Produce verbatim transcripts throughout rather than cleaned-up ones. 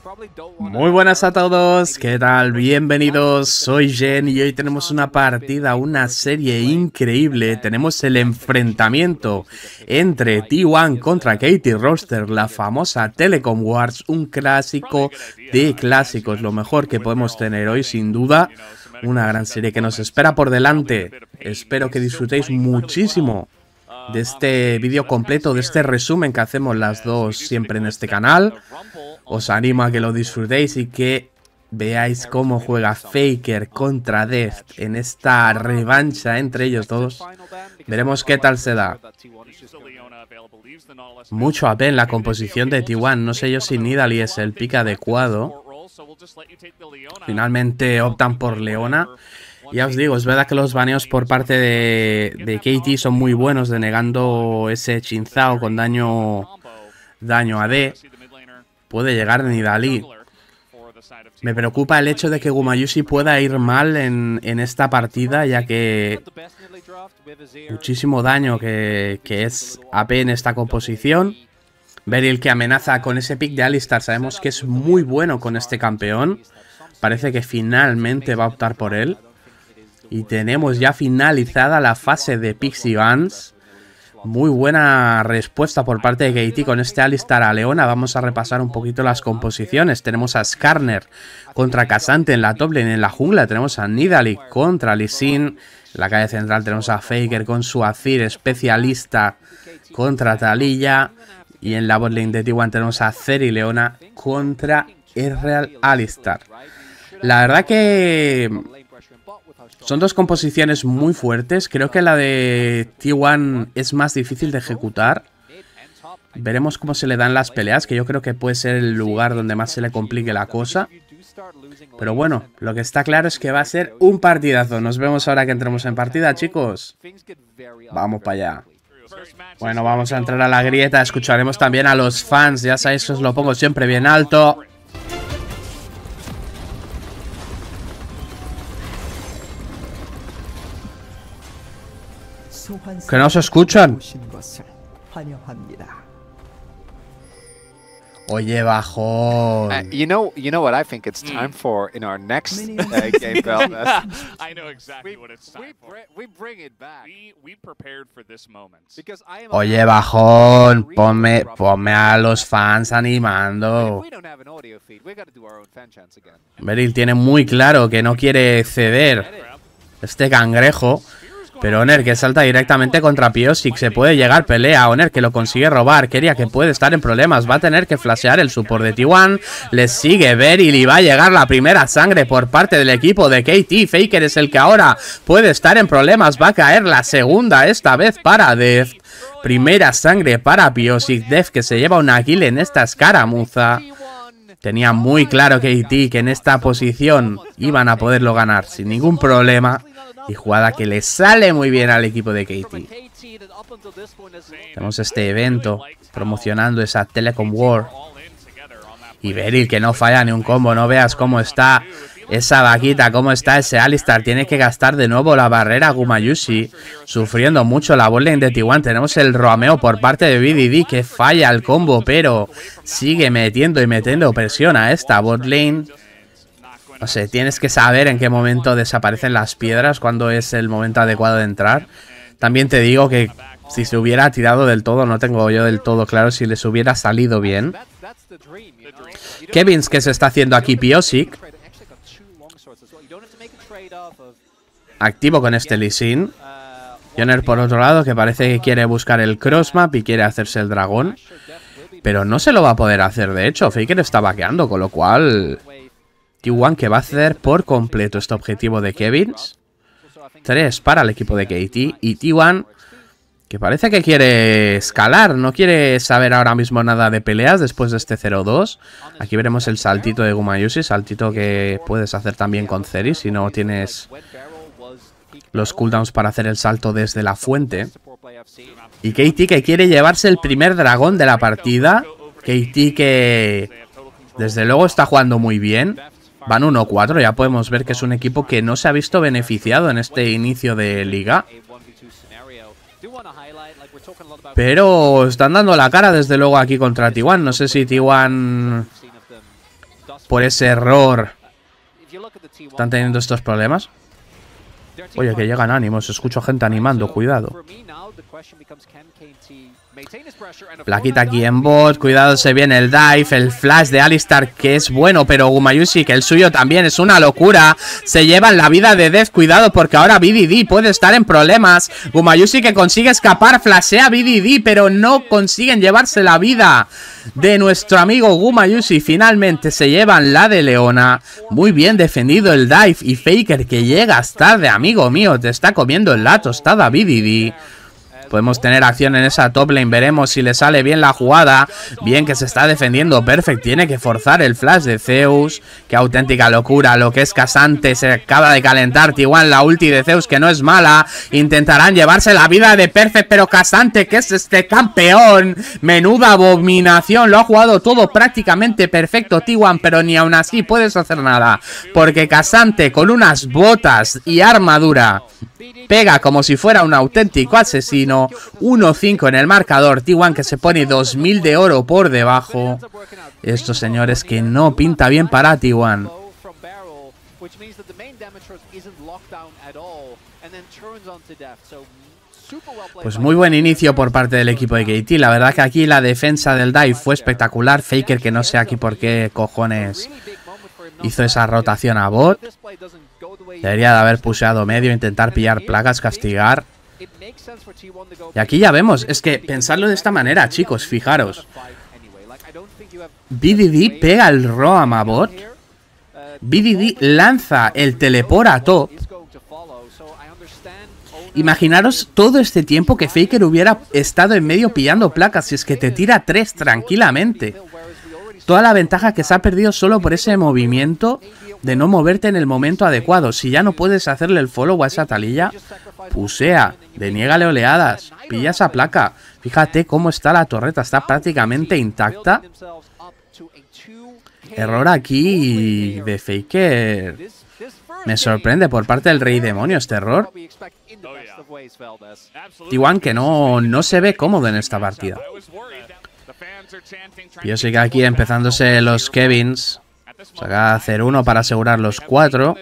Muy buenas a todos, ¿qué tal? Bienvenidos, soy Jen y hoy tenemos una partida, una serie increíble. Tenemos el enfrentamiento entre T uno contra Katie Roster, la famosa Telecom Wars, un clásico de clásicos, lo mejor que podemos tener hoy sin duda. Una gran serie que nos espera por delante. Espero que disfrutéis muchísimo de este vídeo completo, de este resumen que hacemos las dos siempre en este canal. Os animo a que lo disfrutéis y que veáis cómo juega Faker contra Deft en esta revancha entre ellos dos. Veremos qué tal se da. Mucho A P en la composición de T uno. No sé yo si Nidalee es el pick adecuado. Finalmente optan por Leona. Ya os digo, es verdad que los baneos por parte de, de Katie son muy buenos, denegando ese Chinzao con daño, daño A D. Puede llegar Nidalee. Me preocupa el hecho de que Gumayusi pueda ir mal en, en esta partida, ya que muchísimo daño que, que es A P en esta composición. Beryl que amenaza con ese pick de Alistar, sabemos que es muy bueno con este campeón. Parece que finalmente va a optar por él. Y tenemos ya finalizada la fase de picks y bans. Muy buena respuesta por parte de Katie con este Alistar a Leona. Vamos a repasar un poquito las composiciones. Tenemos a Skarner contra K'Sante en la top lane. En la jungla tenemos a Nidalee contra Lee Sin. En la calle central tenemos a Faker con su Azir especialista contra Taliyah. Y en la bot lane de T uno tenemos a Zeri Leona contra Ezreal Alistar. La verdad que son dos composiciones muy fuertes. Creo que la de T uno es más difícil de ejecutar. Veremos cómo se le dan las peleas, que yo creo que puede ser el lugar donde más se le complique la cosa. Pero bueno, lo que está claro es que va a ser un partidazo. Nos vemos ahora que entremos en partida, chicos. Vamos para allá. Bueno, vamos a entrar a la grieta. Escucharemos también a los fans. Ya sabéis que os lo pongo siempre bien alto. Que no se escuchan. Oye, bajón. Uh, you know, you know what I think it's time for in our next uh, game, Belfast. I know exactly we, what it's time we, for. we bring it back. We we prepared for this moment. Because I am Oye, bajón. Ponme, ponme a los fans animando. we don't have an audio feed, we got to do our own fan chants again. Beryl tiene muy claro que no quiere ceder este cangrejo. Pero Oner que salta directamente contra Piosik. Se puede llegar pelea. Oner que lo consigue robar. Keria que puede estar en problemas. Va a tener que flashear el support de T uno. Le sigue Beryl y va a llegar la primera sangre por parte del equipo de Katie. Faker es el que ahora puede estar en problemas. Va a caer la segunda, esta vez para Deft. Primera sangre para Piosik. Deft que se lleva una kill en esta escaramuza. Tenía muy claro Katie que en esta posición iban a poderlo ganar sin ningún problema. Y jugada que le sale muy bien al equipo de Katie. Tenemos este evento promocionando esa Telecom War. Y Beryl que no falla ni un combo. No veas cómo está esa vaquita, cómo está ese Alistar. Tiene que gastar de nuevo la barrera Gumayusi. Sufriendo mucho la botlane de T uno. Tenemos el roameo por parte de B D D que falla el combo, pero sigue metiendo y metiendo presión a esta botlane. No sé, tienes que saber en qué momento desaparecen las piedras, cuando es el momento adecuado de entrar. También te digo que si se hubiera tirado del todo, no tengo yo del todo claro si les hubiera salido bien. Kevins que se está haciendo aquí Piosik. Activo con este Lee Sin. Joner por otro lado que parece que quiere buscar el crossmap y quiere hacerse el dragón. Pero no se lo va a poder hacer, de hecho. Faker está vaqueando, con lo cual T uno que va a ceder por completo este objetivo de Kevins. tres para el equipo de Katie. Y T uno que parece que quiere escalar. No quiere saber ahora mismo nada de peleas después de este cero dos. Aquí veremos el saltito de Gumayusi. Saltito que puedes hacer también con Zeri si no tienes los cooldowns para hacer el salto desde la fuente. Y Katie que quiere llevarse el primer dragón de la partida. Katie que desde luego está jugando muy bien. Van uno cuatro, ya podemos ver que es un equipo que no se ha visto beneficiado en este inicio de liga. Pero están dando la cara desde luego aquí contra T uno. No sé si T uno por ese error están teniendo estos problemas. Oye, que llegan ánimos, escucho gente animando, cuidado. Plaquita aquí en bot, cuidado, se viene el dive, el flash de Alistar que es bueno, pero Gumayusi que el suyo también es una locura. Se llevan la vida de Death, cuidado porque ahora B D D puede estar en problemas. Gumayusi que consigue escapar, flashea B D D, pero no consiguen llevarse la vida de nuestro amigo Gumayusi. Finalmente se llevan la de Leona. Muy bien defendido el dive y Faker que llegas tarde, amigo mío, te está comiendo la tostada B D D. Podemos tener acción en esa top lane, veremos si le sale bien la jugada. Bien que se está defendiendo Perfect, tiene que forzar el flash de Zeus. Qué auténtica locura lo que es Casante, se acaba de calentar T uno, la ulti de Zeus que no es mala. Intentarán llevarse la vida de Perfect, pero Casante que es este campeón. Menuda abominación, lo ha jugado todo prácticamente perfecto T uno, pero ni aún así puedes hacer nada. Porque Casante con unas botas y armadura pega como si fuera un auténtico asesino. uno cinco en el marcador. T uno que se pone dos mil de oro por debajo. Esto, señores, que no pinta bien para T uno. Pues muy buen inicio por parte del equipo de K T. La verdad que aquí la defensa del dive fue espectacular. Faker que no sé aquí por qué cojones hizo esa rotación a bot. Debería de haber pusheado medio, intentar pillar plagas, castigar. Y aquí ya vemos, es que pensadlo de esta manera, chicos, fijaros. B D D pega el Roam a bot. B D D lanza el teleport a top. Imaginaros todo este tiempo que Faker hubiera estado en medio pillando placas. Si es que te tira tres tranquilamente. Toda la ventaja que se ha perdido solo por ese movimiento de no moverte en el momento adecuado. Si ya no puedes hacerle el follow a esa talilla, pusea, deniégale oleadas, pilla esa placa. Fíjate cómo está la torreta, está prácticamente intacta. Error aquí de Faker. Me sorprende por parte del Rey Demonio este error. T uno que no, no se ve cómodo en esta partida. Yo sé que aquí empezándose los Kevins. Saca cero uno para asegurar los cuatro.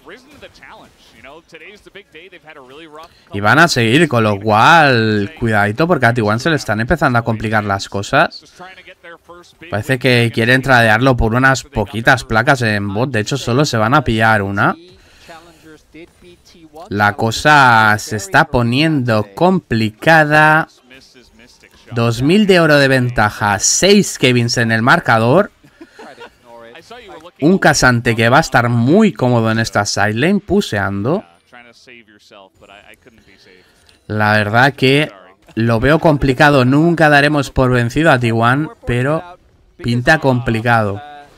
Y van a seguir, con lo cual cuidadito porque a T uno se le están empezando a complicar las cosas. Parece que quieren tradearlo por unas poquitas placas en bot. De hecho solo se van a pillar una. La cosa se está poniendo complicada. dos mil de oro de ventaja, seis Kevins en el marcador. Un Casante que va a estar muy cómodo en esta sidelane, puseando. La verdad que lo veo complicado. Nunca daremos por vencido a T uno, pero pinta complicado.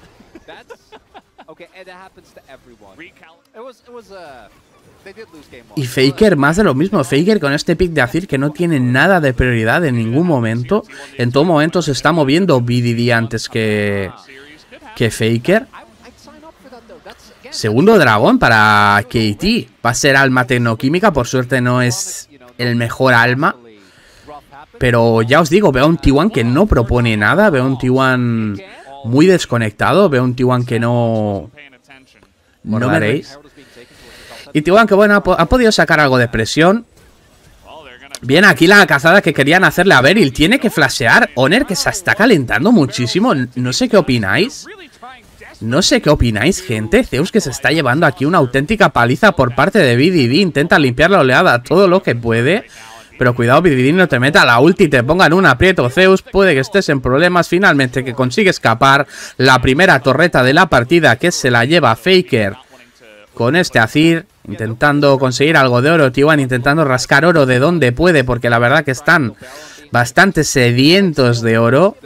Y Faker más de lo mismo. Faker con este pick de Azir que no tiene nada de prioridad en ningún momento. En todo momento se está moviendo B D D antes que, que Faker. Segundo dragón para K T. Va a ser alma tecnoquímica. Por suerte no es el mejor alma. Pero ya os digo, veo a un T uno que no propone nada. Veo a un T uno muy desconectado. Veo a un T uno que no... No me veréis. Y T uno que bueno, ha, po ha podido sacar algo de presión. Bien, aquí la cazada que querían hacerle a Beryl. Tiene que flashear. Honor que se está calentando muchísimo. No sé qué opináis. No sé qué opináis, gente. Zeus que se está llevando aquí una auténtica paliza por parte de B D D. Intenta limpiar la oleada todo lo que puede. Pero cuidado, B D D, no te meta la ulti y te ponga en un aprieto. Zeus, puede que estés en problemas. Finalmente que consigue escapar. La primera torreta de la partida que se la lleva Faker con este Azir. Intentando conseguir algo de oro. T uno intentando rascar oro de donde puede. Porque la verdad que están bastante sedientos de oro.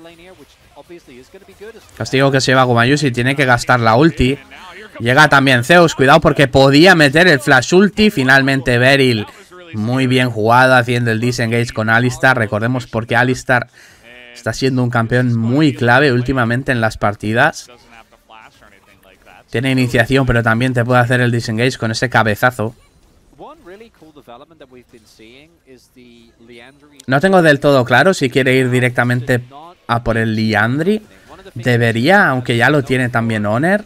Castigo que se lleva Gumayusi. Tiene que gastar la ulti. Llega también Zeus. Cuidado porque podía meter el flash ulti. Finalmente Beryl. Muy bien jugada. Haciendo el disengage con Alistar. Recordemos porque Alistar está siendo un campeón muy clave últimamente en las partidas. Tiene iniciación, pero también te puede hacer el disengage con ese cabezazo. No tengo del todo claro si quiere ir directamente a por el Liandry. Debería, aunque ya lo tiene también Honor.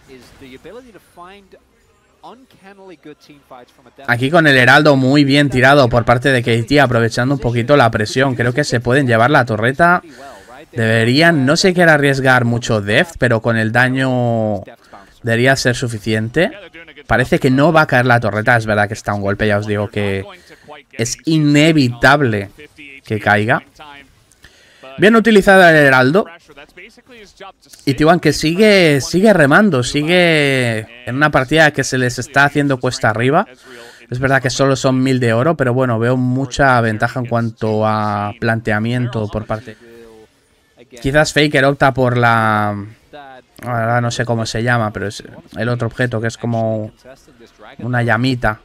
Aquí con el Heraldo muy bien tirado por parte de K T, aprovechando un poquito la presión. Creo que se pueden llevar la torreta. Deberían, no se quiere arriesgar mucho depth, pero con el daño debería ser suficiente. Parece que no va a caer la torreta, es verdad que está un golpe, ya os digo que es inevitable que caiga. Bien utilizado el Heraldo. Y T uno que sigue, sigue remando, sigue en una partida que se les está haciendo cuesta arriba. Es verdad que solo son mil de oro, pero bueno, veo mucha ventaja en cuanto a planteamiento por parte. Quizás Faker opta por la... Ahora no sé cómo se llama, pero es el otro objeto que es como una llamita.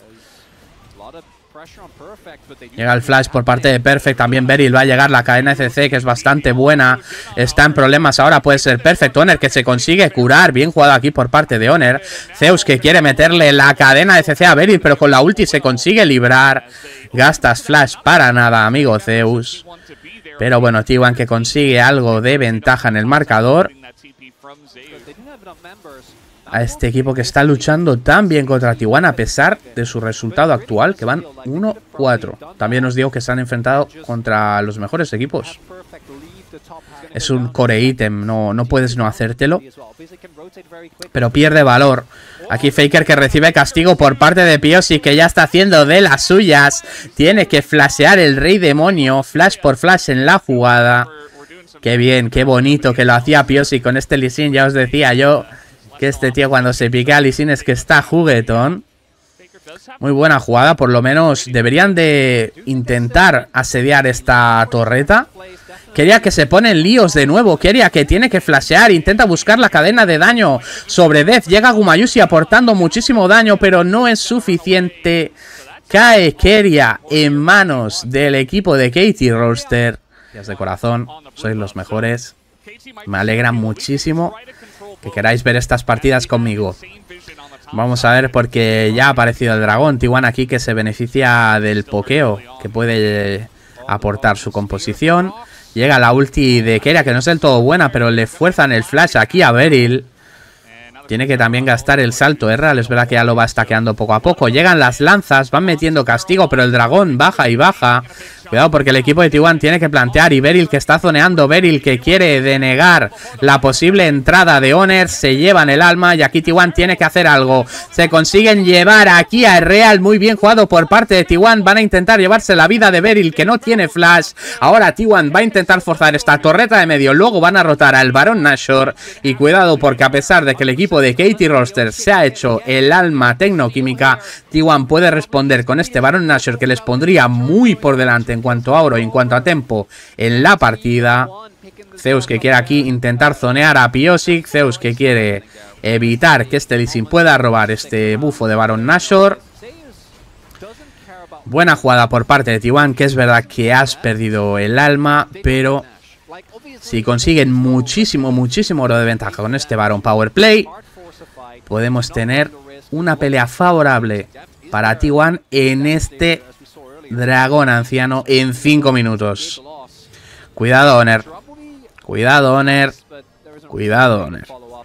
Llega el flash por parte de Perfect. También Beryl va a llegar la cadena C C, que es bastante buena. Está en problemas ahora, puede ser Perfect. Honor que se consigue curar. Bien jugado aquí por parte de Honor. Zeus que quiere meterle la cadena de C C a Beryl, pero con la ulti se consigue librar. Gastas flash para nada, amigo Zeus. Pero bueno, T uno que consigue algo de ventaja en el marcador. A este equipo que está luchando tan bien contra T uno a pesar de su resultado actual, que van uno cuatro. También os digo que se han enfrentado contra los mejores equipos. Es un core ítem, no, no puedes no hacértelo. Pero pierde valor. Aquí Faker que recibe castigo por parte de Piosi, que ya está haciendo de las suyas. Tiene que flashear el rey demonio. Flash por flash en la jugada. Qué bien, qué bonito que lo hacía Piosi con este Lee Sin. Ya os decía yo que este tío cuando se pica a Lee Sin es que está juguetón. Muy buena jugada, por lo menos deberían de intentar asediar esta torreta. Quería que se pone en líos de nuevo. Quería que tiene que flashear. Intenta buscar la cadena de daño sobre Death. Llega Gumayusi aportando muchísimo daño, pero no es suficiente. Cae Keria en manos del equipo de Katie Roaster. Gracias de corazón, sois los mejores. Me alegra muchísimo que queráis ver estas partidas conmigo. Vamos a ver, porque ya ha aparecido el dragón. T uno aquí que se beneficia del pokeo, que puede aportar su composición. Llega la ulti de Keria, que no es del todo buena, pero le fuerzan el flash aquí a Beryl. Tiene que también gastar el salto R. Es verdad que ya lo va stackeando poco a poco. Llegan las lanzas, van metiendo castigo, pero el dragón baja y baja. Cuidado porque el equipo de T uno tiene que plantear. Y Beryl que está zoneando. Beryl que quiere denegar la posible entrada de Honor. Se llevan el alma y aquí T uno tiene que hacer algo. Se consiguen llevar aquí a Real. Muy bien jugado por parte de T uno. Van a intentar llevarse la vida de Beryl, que no tiene flash. Ahora T uno va a intentar forzar esta torreta de medio. Luego van a rotar al Barón Nashor. Y cuidado porque a pesar de que el equipo de Katie Roaster se ha hecho el alma tecnoquímica, T uno puede responder con este Barón Nashor que les pondría muy por delante en cuanto a oro y en cuanto a tempo en la partida. Zeus que quiere aquí intentar zonear a Piosic. Zeus que quiere evitar que este Lee Sin pueda robar este bufo de Barón Nashor. Buena jugada por parte de T uno, que es verdad que has perdido el alma, pero si consiguen muchísimo, muchísimo oro de ventaja con este Barón Power Play, podemos tener una pelea favorable para T uno en este dragón anciano en cinco minutos. Cuidado, Honor. Cuidado, Honor. Cuidado, Honor.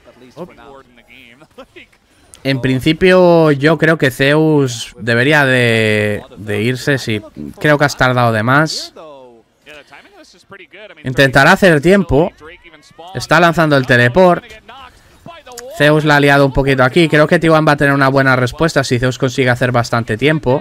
En principio yo creo que Zeus debería de, de irse. Sí, creo que has tardado de más. Intentará hacer tiempo. Está lanzando el teleport. Zeus la ha liado un poquito aquí. Creo que T uno va a tener una buena respuesta si Zeus consigue hacer bastante tiempo.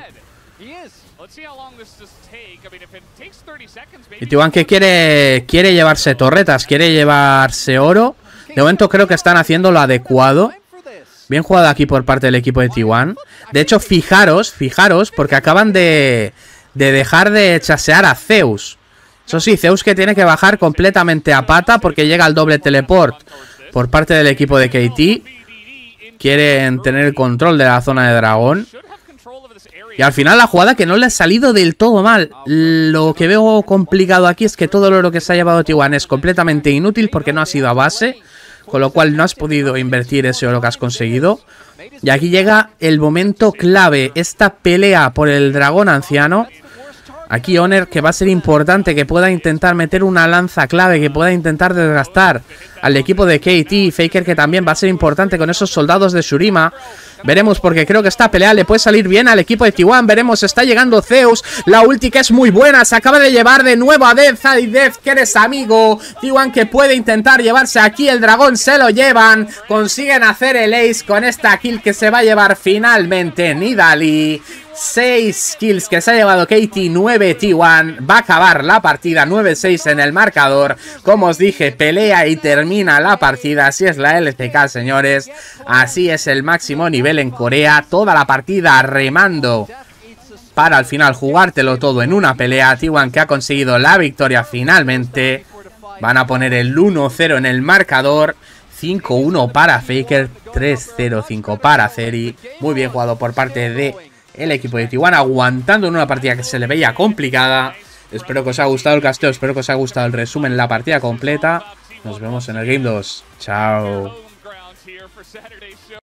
Y T uno que quiere, quiere llevarse torretas, quiere llevarse oro. De momento creo que están haciendo lo adecuado. Bien jugado aquí por parte del equipo de T uno. De hecho, fijaros, fijaros, porque acaban de, de dejar de chasear a Zeus. Eso sí, Zeus que tiene que bajar completamente a pata porque llega el doble teleport por parte del equipo de K T. Quieren tener el control de la zona de dragón. Y al final la jugada que no le ha salido del todo mal. Lo que veo complicado aquí es que todo el oro que se ha llevado T uno es completamente inútil porque no ha sido a base. Con lo cual no has podido invertir ese oro que has conseguido. Y aquí llega el momento clave. Esta pelea por el dragón anciano. Aquí Honor, que va a ser importante que pueda intentar meter una lanza clave, que pueda intentar desgastar al equipo de K T. Faker, que también va a ser importante con esos soldados de Shurima. Veremos, porque creo que esta pelea le puede salir bien al equipo de T uno. Veremos, está llegando Zeus. La ulti, que es muy buena, se acaba de llevar de nuevo a Death. A Death, que eres amigo. T uno, que puede intentar llevarse aquí el dragón, se lo llevan. Consiguen hacer el ace con esta kill que se va a llevar finalmente Nidalee. seis kills que se ha llevado K T, nueve T uno. Va a acabar la partida nueve seis en el marcador. Como os dije, pelea y termina la partida. Así es la L C K, señores. Así es el máximo nivel en Corea. Toda la partida remando para al final jugártelo todo en una pelea. T uno, que ha conseguido la victoria finalmente. Van a poner el uno cero en el marcador. cinco uno para Faker, tres cero cinco para Zeri. Muy bien jugado por parte de el equipo de T uno, aguantando en una partida que se le veía complicada. Espero que os haya gustado el casteo, espero que os haya gustado el resumen de la partida completa. Nos vemos en el Game dos. Chao.